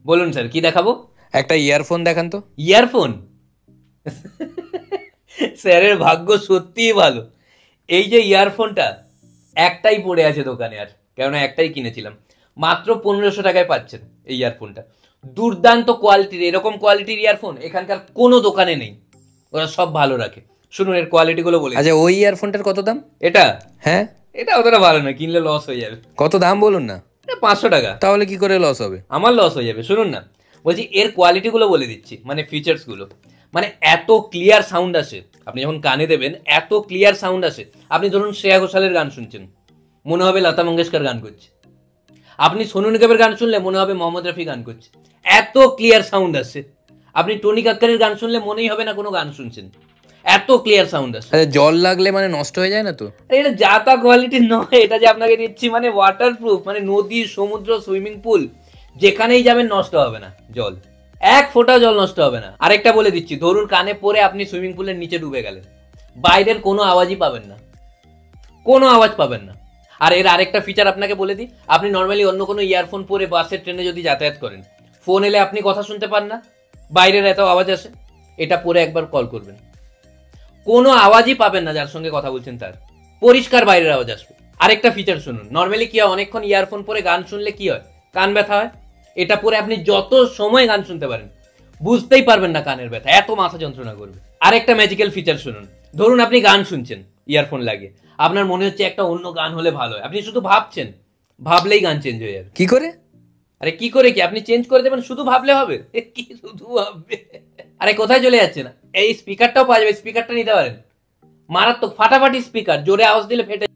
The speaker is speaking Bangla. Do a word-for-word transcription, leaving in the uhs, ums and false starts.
বলুন স্যার, কি দেখাবো? একটা ইয়ারফোন দেখান তো। ইয়ারফোন? স্যারের ভাগ্য সত্যিই ভালো। এই যে ইয়ারফোনটা একটাই পড়ে আছে দোকানে, আর কেননা একটাই কিনেছিলাম। মাত্র পনেরোশো টাকায় পাচ্ছেন এই ইয়ারফোনটা। দুর্দান্ত কোয়ালিটির, এরকম কোয়ালিটির ইয়ারফোন এখানকার কোনো দোকানে নেই। ওরা সব ভালো রাখে। শুনুন এর কোয়ালিটিগুলো বলে। আচ্ছা, ওই ইয়ারফোনটার কত দাম? এটা হ্যাঁ। এটা অতটা ভালো না, কিনলে লস হয়ে যাবে। কত দাম বলুন না। এটা পাঁচশো টাকা। তাহলে কি করে লস হবে? আমার লস হয়ে যাবে। শুনুন না, বলছি এর কোয়ালিটিগুলো বলে দিচ্ছি, মানে ফিচার্সগুলো। মানে এত ক্লিয়ার সাউন্ড আসে, আপনি যখন কানে দেবেন এত ক্লিয়ার সাউন্ড আসে। আপনি ধরুন শ্রেয়া ঘোষালের গান শুনছেন, মনে হবে লতা মঙ্গেশকর গান করছে। আপনি সোনু নিগমের গান শুনলে মনে হবে মোহাম্মদ রফি গান করছে। এত ক্লিয়ার সাউন্ড আসে। আপনি টনি কাক্কারের গান শুনলে মনেই হবে না কোনো গান শুনছেন, এত ক্লিয়ার সাউন্ড আসে। আচ্ছা, জল লাগলে মানে নষ্ট হয়ে যায় না তো? এটা যা তা কোয়ালিটির নয়, এটা যে আপনাকে দিচ্ছি মানে ওয়াটারপ্রুফ, মানে নদী, সমুদ্র, সুইমিং পুল যেখানেই যাবেন নষ্ট হবে না জল। এক ফোঁটা জল নষ্ট হবে না। আরেকটা বলে দিচ্ছি, ধরুন কানে পরে আপনি সুইমিং পুলের নিচে ডুবে গেলেন, বাইরের কোনো আওয়াজই পাবেন না, কোনো আওয়াজ পাবেন না। আর এর আরেকটা ফিচার আপনাকে বলে দিই, আপনি নর্মালি অন্য কোনো ইয়ারফোন পরে বাসে ট্রেনে যদি যাতায়াত করেন, ফোন এলে আপনি কথা শুনতে পান না, বাইরের এত আওয়াজ আসে। এটা পরে একবার কল করবেন, কোনো আওয়াজই পাবেন না যার সঙ্গে কথা বলছেন তার, পরিষ্কার বাইরের আওয়াজ আসবে। আরেকটা ফিচার শুনুন, নর্মালি কি হয়, অনেকক্ষণ ইয়ারফোন পরে গান শুনলে কি হয়, কান ব্যথা হয়। এটা পরে আপনি যত সময় গান শুনতে পারেন, বুঝতেই পারবেন না কানের ব্যথা, এত মাথা যন্ত্রণা করবে। আরেকটা ম্যাজিক্যাল ফিচার শুনুন, ধরুন আপনি গান শুনছেন ইয়ারফোন লাগিয়ে, আপনার মনে হচ্ছে একটা অন্য গান হলে ভালো হয়, আপনি শুধু ভাবছেন, ভাবলেই গান চেঞ্জ হয়ে যাবে। কি করে? আরে কি করে কি, আপনি চেঞ্জ করে দেবেন, শুধু ভাবলে হবে? কি শুধু ভাববে? আরে কোথায় চলে যাচ্ছেন? এই স্পিকারটাও পাওয়া যাবে, স্পিকারটা নিতে পারেন। মারাত্মক ফাটাফাটি স্পিকার, জোরে আওয়াজ দিলে ফেটে